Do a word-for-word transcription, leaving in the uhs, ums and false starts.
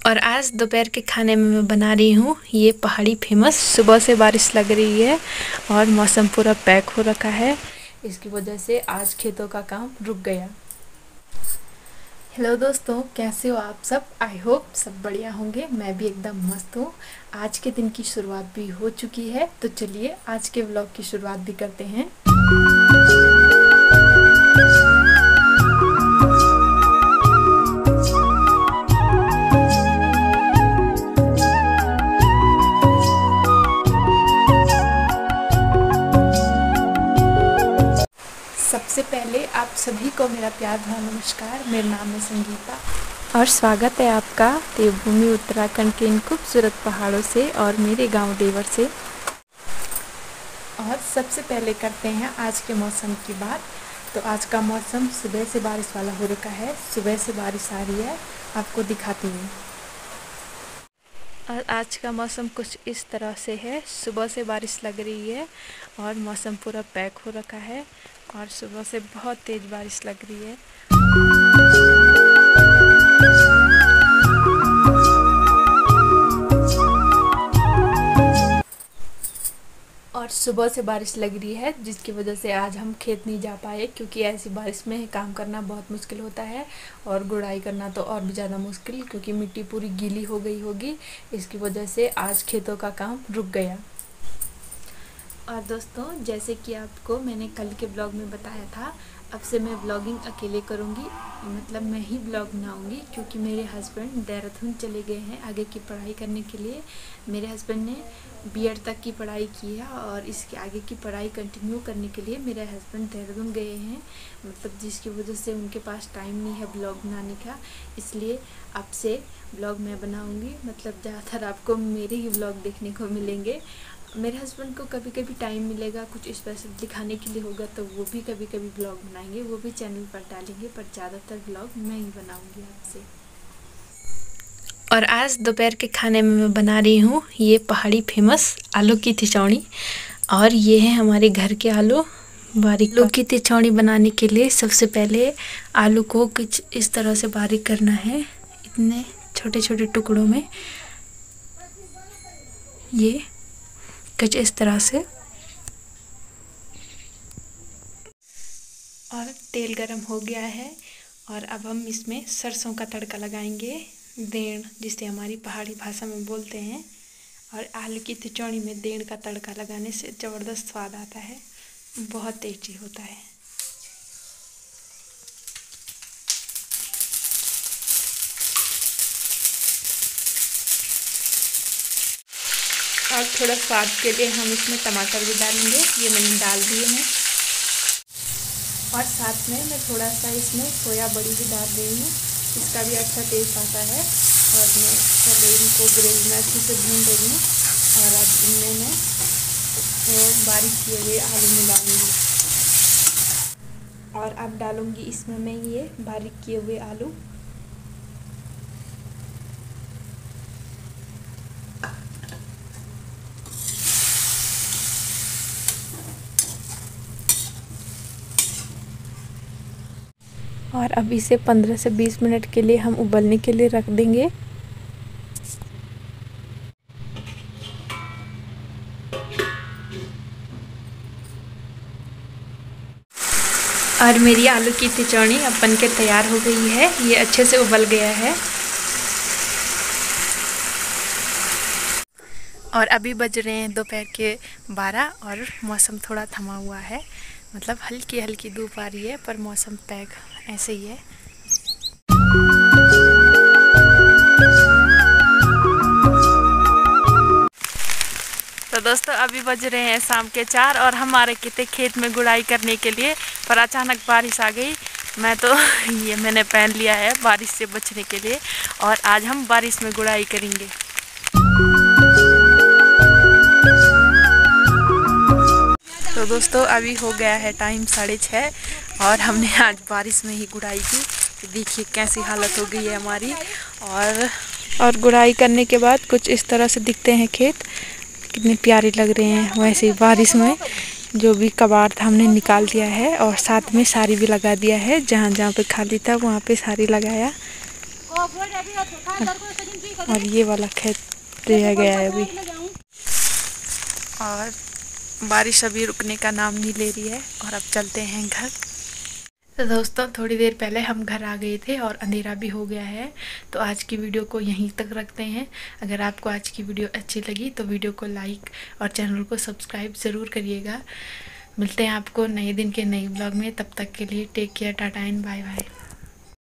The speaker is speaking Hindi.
और आज दोपहर के खाने में मैं बना रही हूँ ये पहाड़ी फेमस। सुबह से बारिश लग रही है और मौसम पूरा पैक हो रखा है, इसकी वजह से आज खेतों का काम रुक गया। हेलो दोस्तों, कैसे हो आप सब? आई होप सब बढ़िया होंगे। मैं भी एकदम मस्त हूँ। आज के दिन की शुरुआत भी हो चुकी है, तो चलिए आज के व्लॉग की शुरुआत भी करते हैं। सबसे पहले आप सभी को मेरा प्यार भरा नमस्कार। मेरा नाम है संगीता और स्वागत है आपका देवभूमि उत्तराखंड के इन खूबसूरत पहाड़ों से और मेरे गांव देवर से। और सबसे पहले करते हैं आज के मौसम की बात। तो आज का मौसम सुबह से बारिश वाला हो रखा है। सुबह से बारिश आ रही है, आपको दिखाती हूँ। और आज का मौसम कुछ इस तरह से है। सुबह से बारिश लग रही है और मौसम पूरा पैक हो रखा है और सुबह से बहुत तेज़ बारिश लग रही है। और सुबह से बारिश लग रही है जिसकी वजह से आज हम खेत नहीं जा पाए, क्योंकि ऐसी बारिश में काम करना बहुत मुश्किल होता है और गुड़ाई करना तो और भी ज़्यादा मुश्किल, क्योंकि मिट्टी पूरी गीली हो गई होगी। इसकी वजह से आज खेतों का काम रुक गया। और दोस्तों, जैसे कि आपको मैंने कल के ब्लॉग में बताया था, अब से मैं ब्लॉगिंग अकेले करूँगी, मतलब मैं ही ब्लॉग बनाऊँगी, क्योंकि मेरे हस्बैंड देहरादून चले गए हैं आगे की पढ़ाई करने के लिए। मेरे हस्बैंड ने बीएड तक की पढ़ाई की है और इसके आगे की पढ़ाई कंटिन्यू करने के लिए मेरे हस्बैंड देहरादून गए हैं, मतलब जिसकी वजह से उनके पास टाइम नहीं है ब्लॉग बनाने का। इसलिए अब से ब्लॉग मैं बनाऊँगी, मतलब ज़्यादातर आपको मेरे ही ब्लॉग देखने को मिलेंगे। मेरे हस्बैंड को कभी कभी टाइम मिलेगा, कुछ स्पेशल दिखाने के लिए होगा तो वो भी कभी कभी ब्लॉग बनाएंगे, वो भी चैनल पर डालेंगे, पर ज़्यादातर ब्लॉग मैं ही बनाऊंगी आपसे। और आज दोपहर के खाने में मैं बना रही हूँ ये पहाड़ी फेमस आलू की तिचौड़ी। और ये है हमारे घर के आलू बारीक। आलू की तिचौड़ी बनाने के लिए सबसे पहले आलू को कुछ इस तरह से बारीक करना है, इतने छोटे छोटे टुकड़ों में, ये कुछ इस तरह से। और तेल गरम हो गया है और अब हम इसमें सरसों का तड़का लगाएंगे, देण जिसे हमारी पहाड़ी भाषा में बोलते हैं। और आलू की तिचौड़ी में देण का तड़का लगाने से ज़बरदस्त स्वाद आता है, बहुत टेस्टी होता है। और थोड़ा स्वाद के लिए हम इसमें टमाटर भी डालेंगे, ये मैंने डाल दिए हैं। और साथ में मैं थोड़ा सा इसमें सोया बड़ी भी डाल रही हूँ, इसका भी अच्छा टेस्ट आता है। और मैं पहले इनको ग्रेवी में अच्छे से भून रही हूँ और अब इनमें मैं बारीक किए हुए आलू मिलाऊंगी। और अब डालूंगी इसमें मैं ये बारीक किए हुए आलू। और अब इसे पंद्रह से बीस मिनट के लिए हम उबलने के लिए रख देंगे। और मेरी आलू की तिचौड़ी अब बन के तैयार हो गई है, ये अच्छे से उबल गया है। और अभी बज रहे हैं दोपहर के बारह और मौसम थोड़ा थमा हुआ है, मतलब हल्की हल्की धूप आ रही है, पर मौसम पैक ऐसे ही है। तो दोस्तों, अभी बज रहे हैं शाम के चार और हम आ रहे थे खेत में गुड़ाई करने के लिए, पर अचानक बारिश आ गई। मैं तो ये मैंने पहन लिया है बारिश से बचने के लिए, और आज हम बारिश में गुड़ाई करेंगे। तो दोस्तों, अभी हो गया है टाइम साढ़े छः और हमने आज बारिश में ही गुड़ाई की। तो देखिए कैसी हालत हो गई है हमारी। और और गुड़ाई करने के बाद कुछ इस तरह से दिखते हैं खेत, कितने प्यारे लग रहे हैं। वैसे बारिश में जो भी कबाड़ था हमने निकाल दिया है और साथ में सारी भी लगा दिया है, जहाँ जहाँ पे खाली था वहाँ पे सारी लगाया। और ये वाला खेत रह गया है अभी, और बारिश अभी रुकने का नाम नहीं ले रही है। और अब चलते हैं घर। तो दोस्तों थोड़ी देर पहले हम घर आ गए थे और अंधेरा भी हो गया है, तो आज की वीडियो को यहीं तक रखते हैं। अगर आपको आज की वीडियो अच्छी लगी तो वीडियो को लाइक और चैनल को सब्सक्राइब ज़रूर करिएगा। मिलते हैं आपको नए दिन के नए ब्लॉग में, तब तक के लिए take care, tata and bye bye.